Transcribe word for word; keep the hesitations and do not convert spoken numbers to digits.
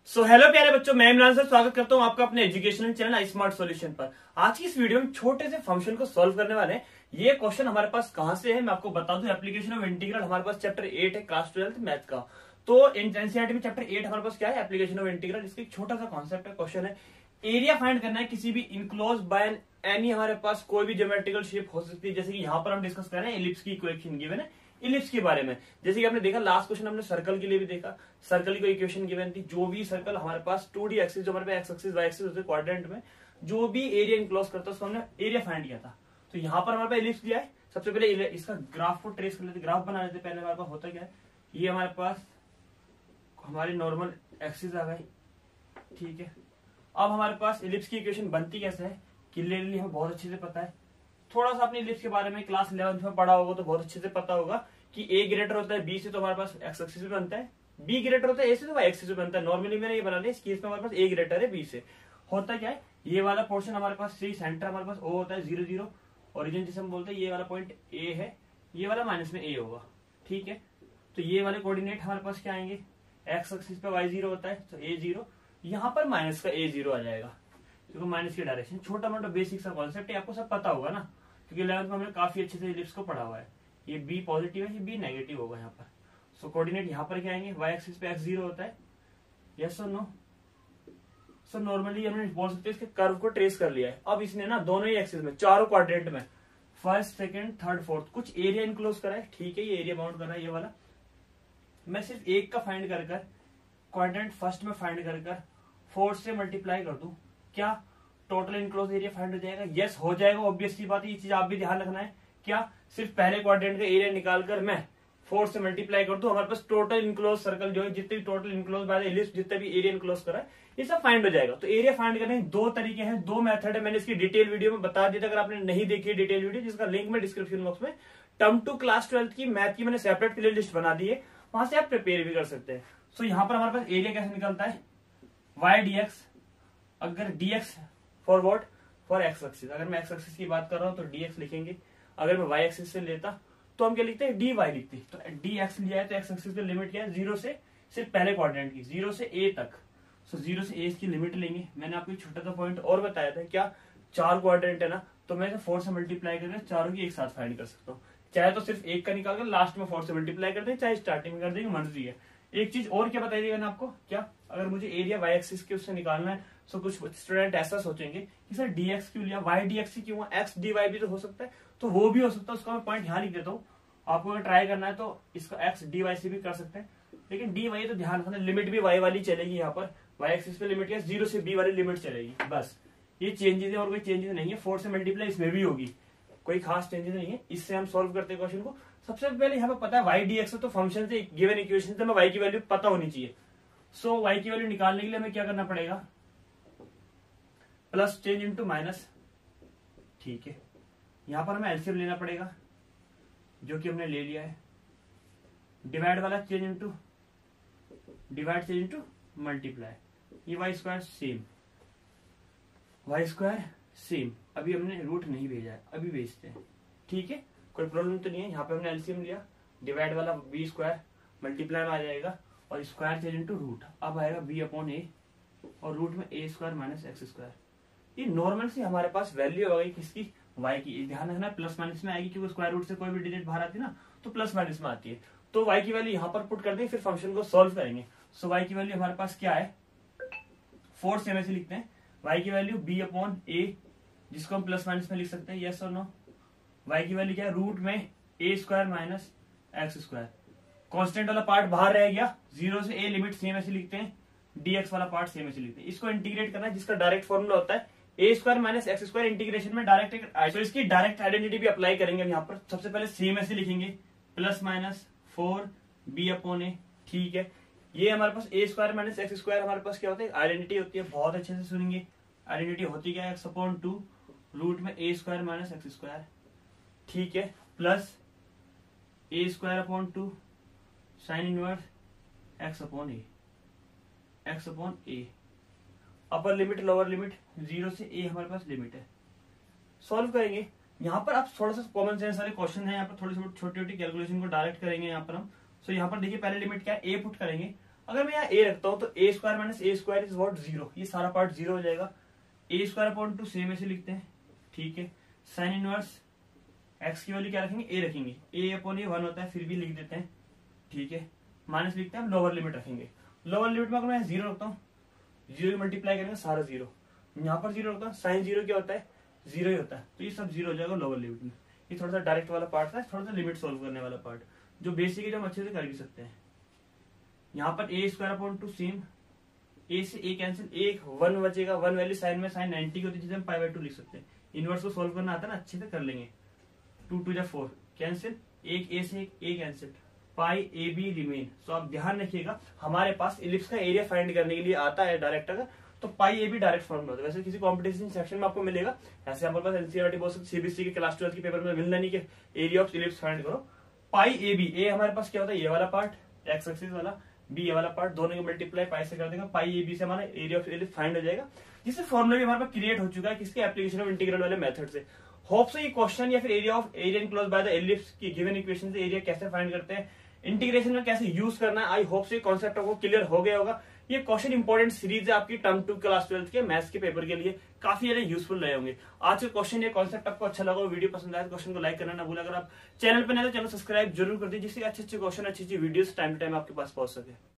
So hello प्यारे बच्चों, मैं इमरान सर स्वागत करता हूं आपका अपने एजुकेशनल चैनल स्मार्ट सॉल्यूशन पर। आज की इस वीडियो में छोटे से फंक्शन को सॉल्व करने वाले हैं। ये क्वेश्चन हमारे पास कहां से है मैं आपको बता दूं। एप्लीकेशन ऑफ इंटीग्रल हमारे पास चैप्टर एट है, क्लास ट्वेल्थ मैथ का। तो एनसीईआरटी में चैप्टर एट हमारे पास क्या है, एप्लीकेशन ऑफ इंटीग्रल। इसका एक छोटा सा कॉन्सेप्ट है, क्वेश्चन है एरिया फाइंड करना है किसी भी इनक्लोज बाय एनी। हमारे पास कोई भी ज्योमेट्रिकल शेप हो सकती है, जैसे कि यहाँ पर हम डिस्कस कर रहे हैं इलिप्स की इक्वेशन गिवन है इलिप्स के बारे में। जैसे कि आपने देखा लास्ट क्वेश्चन हमने सर्कल के लिए भी देखा, सर्कल की कोई इक्वेशन गिवन थी। जो भी सर्कल हमारे पास टू डी एक्सिस, जो हमारे पास एक्स एक्सिस वाई एक्सिस होते हैं क्वाड्रेंट में, जो भी एरिया इनक्लोज करता है उसको हमने एरिया फाइंड किया था। तो यहाँ पर हमारे पास इलिप्स दिया है। सबसे पहले इसका ग्राफ को ट्रेस कर लेते, ग्राफ बना लेते। पहले हमारे पास होता क्या है, ये हमारे पास हमारी नॉर्मल एक्सिस आ गई, ठीक है। अब हमारे पास इलिप्स की इक्वेशन बनती कैसे है, क्लियरली हमें बहुत अच्छे से पता है। थोड़ा सा अपनी इलिप्स के बारे में क्लास इलेवंथ में पढ़ा होगा तो बहुत अच्छे से पता होगा कि ए ग्रेटर होता है बी से तो हमारे पास एक्स एक्सिस पे बनता है, बी ग्रेटर होता है ए से तो वाई एक्सिस पे बनता है। नॉर्मली मैंने ये बना लिया, इस केस में हमारे पास ए ग्रेटर है बी से। होता क्या है, ये वाला पोर्शन हमारे पास सी, सेंटर हमारे पास ओ होता है जीरो जीरो, ओरिजिन जिसे हम बोलते हैं। ये वाला पॉइंट ए है, ये वाला माइनस में ए होगा, ठीक है। तो ये वाले कोऑर्डिनेट हमारे पास क्या आएंगे, एक्स एक्सिस पे वाई जीरो होता है तो ए जीरो, यहाँ पर माइनस का ए जीरो आ जाएगा क्योंकि माइनस की डायरेक्शन। छोटा मोटा बेसिक सा कॉन्सेप्ट है, आपको सब पता होगा ना, क्योंकि इलेवंथ में हमने काफी अच्छे से इलिप्स को पढ़ा हुआ है। ये बी पॉजिटिव है, ये बी नेगेटिव होगा यहाँ पर। सो कोऑर्डिनेट यहाँ पर क्या आएंगे, वाई एक्सिस पे एक्स जीरो होता है, यस और नो। सो नॉर्मली हमने बोल सकते हैं इसके कर्व को ट्रेस कर लिया है। अब इसने ना दोनों ही एक्सिस में, चारों क्वाड्रेंट में, फर्स्ट सेकंड थर्ड फोर्थ, कुछ एरिया इनक्लोज करा है, ठीक है। ये एरिया बाउंड कर रहा है ये वाला। मैं सिर्फ एक का फाइंड कर कर क्वाड्रेंट फर्स्ट में फाइंड कर कर फोर्थ से मल्टीप्लाई कर दूं, क्या टोटल इनक्लोज एरिया फाइंड हो जाएगा? यस yes, हो जाएगा। ऑब्वियसली बात है, ये चीज आप भी ध्यान रखना है। क्या सिर्फ पहले क्वाड्रेंट का एरिया निकालकर मैं फोर से मल्टीप्लाई कर दूं, हमारे पास टोटल इनक्लोज सर्कल जो है, जितने भी total enclose by the ellipse, जितने भी एरिया इनक्लोज करा है, ये सब फाइंड हो जाएगा। तो एरिया फाइंड करने के दो तरीके हैं, दो मेथड है। मैंने इसकी डिटेल वीडियो में बता दिया था, अगर आपने नहीं देखी डिटेल वीडियो, जिसका लिंक में डिस्क्रिप्शन बॉक्स में टर्म टू क्लास ट्वेल्थ की मैथ की मैंने सेपरेट प्ले लिस्ट बना दी है, वहां से आप प्रिपेयर भी कर सकते हैं। सो यहाँ पर हमारे पास एरिया कैसे निकलता है, वाई डी एक्स, अगर D X for what, for X axis. अगर मैं एक्स एक्सिस की बात कर रहा हूं तो डी एक्स लिखेंगे। अगर मैं वाई एक्सिस से लेता तो हम क्या लिखते हैं, डी वाई लिखते। तो डी एक्स लिया है तो एक्स एक्सिस की लिमिट क्या है, जीरो से, सिर्फ पहले क्वाड्रेंट की, जीरो से ए तक। सो जीरो से ए की लिमिट लेंगे। मैंने आपको एक छोटा सा पॉइंट और बताया था, क्या चार क्वाड्रेंट है ना, तो मैं फोर से मल्टीप्लाई करके चारों की एक साथ फाइंड कर सकता हूँ। चाहे तो सिर्फ एक का निकाल कर लास्ट में फोर से मल्टीप्लाई कर दें, चाहे स्टार्टिंग में कर देंगे, मर्जी है। एक चीज और क्या बताइएगा ना आपको, क्या अगर मुझे एरिया वाई एक्सिस के उससे निकालना है, सो कुछ स्टूडेंट ऐसा सोचेंगे कि सर डी एक्स क्यों लिया, वाई डी एक्स क्यों, एक्स डी वाई भी तो हो सकता है। तो वो भी हो सकता है, उसका मैं पॉइंट यहाँ लिख देता हूँ। आपको अगर ट्राई करना है तो इसका एक्स डी वाई से भी कर सकते हैं, लेकिन डी वाई तो ध्यान रखना, लिमिट भी वाई वाली चलेगी। यहाँ पर वाई एक्सिस पे लिमिट क्या, जीरो से बी वाली लिमिट चलेगी, बस ये चेंजेस है और कोई चेंजेस नहीं है। फोर से मल्टीप्लाई इसमें भी होगी, कोई खास चेंजेस नहीं है। इससे हम सॉल्व करते हैं क्वेश्चन को। सबसे पहले यहाँ पे पता है वाई डी एक्स तो फंक्शन से गिवन इक्वेशन से वाई की वैल्यू पता होनी चाहिए। सो so, वाई की वैल्यू निकालने के लिए हमें क्या करना पड़ेगा, प्लस चेंज इंटू माइनस, ठीक है। यहां पर हमें एलसीएम लेना पड़ेगा, जो कि हमने ले लिया है। डिवाइड वाला change into divide change into multiply, ये Y square same, Y square same. अभी हमने रूट नहीं भेजा है, अभी भेजते हैं, ठीक है, कोई प्रॉब्लम तो नहीं है। यहाँ पे हमने एलसीएम लिया, डिवाइड वाला बी स्क्वायर मल्टीप्लाई में आ जाएगा और स्क्वायर चेंज इंटू रूट, अब आएगा बी अपॉन ए और रूट में A square minus X square. ये नॉर्मल से हमारे पास वैल्यू आ गई किसकी, वाई की। ध्यान रखना प्लस माइनस में आएगी, क्योंकि स्क्वायर रूट से कोई भी डिजिट बाहर आती है ना, तो प्लस माइनस में आती है। तो वाई की वैल्यू यहाँ पर पुट कर दें, फिर फंक्शन को सोल्व करेंगे। सो वाई की वैल्यू हमारे पास क्या है, फोर से ऐसे लिखते हैं, वाई की वैल्यू बी अपॉन ए, जिसको हम प्लस माइनस में लिख सकते हैं, यस और नो। वाई की वैल्यू क्या है, रूट में A square minus X square. Constant वाला पार्ट बाहर रह गया, जीरो से ए लिमिट सेम ऐसे लिखते हैं, डीएक्स वाला पार्ट सेम ऐसे लिखते हैं। इसको इंटीग्रेट करना है, जिसका डायरेक्ट फॉर्मूला होता है A square minus X square, integration में डायरेक्ट। तो इसकी डायरेक्ट आइडेंटिटी भी अप्लाई करेंगे हम यहाँ पर। सबसे पहले सेम ऐसे लिखेंगे, plus minus four B upon A, ठीक है। ये हमारे पास A square minus X square हमारे पास क्या होता है, आइडेंटिटी होती है। बहुत अच्छे से सुनेंगे, आइडेंटिटी होती क्या है, एक्स अपॉन टू रूट में A square minus X square, ठीक है, plus A square upon two sine inverse X upon A, X upon A. Upper limit lower limit, zero से ए हमारे पास लिमिट है। सॉल्व करेंगे। यहाँ पर आप थोड़ा सा कॉमन सेंस वाले क्वेश्चन है, यहाँ पर थोड़ी छोटी छोटी कैलकुलेशन को डायरेक्ट करेंगे यहाँ पर हम। सो यहाँ पर देखिए पहले लिमिट क्या है, ए पुट करेंगे, अगर मैं यहाँ ए रखता हूँ तो A square minus A square is what zero, ये सारा पार्ट जीरो हो जाएगा। A square upon two same ऐसे लिखते हैं, ठीक है। साइन इनवर्स एक्स की वैल्यू क्या रखेंगे, ए रखेंगे, ए अपॉन ए वन होता है, फिर भी लिख देते हैं, ठीक है। माइनस लिखते हैं, हम लोअर लिमिट रखेंगे। लोअर लिमिट में अगर मैं जीरो रखता हूँ, जीरो मल्टीप्लाई करेंगे सारा जीरो, यहाँ पर जीरो रखता हूँ, साइन जीरो क्या होता है, जीरो ही होता है, तो ये सब जीरो हो जाएगा लोअर लिमिट में। ये थोड़ा सा डायरेक्ट वाला पार्ट था, थोड़ा सा लिमिट सोल्व करने वाला पार्ट, जो बेसिक है जो हम अच्छे से कर भी सकते हैं। यहाँ पर A square upon two same, A से ए कैंसिल, एक वन बचेगा, वन वैल्यू साइन में साइन नाइनटी की होती है, जिसे हम पाई बाय टू लिख सकते हैं। इनवर्स को सोल्व करना आता है ना, अच्छे से कर लेंगे। टू टू जा फोर कैंसिल, एक ए से एक A cancel, pi A B remain. So आप ध्यान रखिएगा, हमारे पास इलिप्स का एरिया फाइंड करने के लिए आता है डायरेक्ट अगर, तो pi A B direct form में होता है। वैसे किसी कॉम्पिटिशन सेक्शन में आपको मिलेगा, ऐसे हमारे पास एनसीईआरटी बोल सकते, सीबीएसई के क्लास ट्वेल्थ के पेपर में मिलना नहीं कि एरिया ऑफ इलिप्स फाइंड करो। पाई ए बी, ए हमारे पास क्या होता है, ये वाला पार्ट एक्स एक्सिस वाला, बी ये वाला पार्ट, दोनों को मल्टीप्लाई पाई से कर देगा, पाई ए बी से हमारा एरिया ऑफ इलिप्स फाइंड हो जाएगा, जिससे फॉर्मूला भी हमारे पास क्रिएट हो चुका है किसके, एप्लीकेशन ऑफ इंटीग्रल वाले मेथड से। होप से ये क्वेश्चन या फिर area of area enclosed by the ellipse की गिवन इक्वेशन से एरिया कैसे फाइंड करते हैं, इंटीग्रेशन में कैसे यूज करना है, आई होप से कॉन्सेप्ट आपको क्लियर हो गया होगा। ये क्वेश्चन इंपॉर्टेंट सीरीज है आपकी टर्म टू क्लास ट्वेल्थ के मैथ्स के पेपर के लिए, काफी ज्यादा यूजफुल रहे होंगे। आज का क्वेश्चन ये कॉन्सेप्ट आपको अच्छा लगा, वीडियो पसंद आया तो क्वेश्चन को लाइक करना ना भूला। अगर आप चैनल पर नए तो चैनल सब्सक्राइब जरूर कर दीजिए, जिससे अच्छे अच्छे क्वेश्चन अच्छी अच्छी वीडियोस टाइम टू टाइम आपके पास पहुंच सके।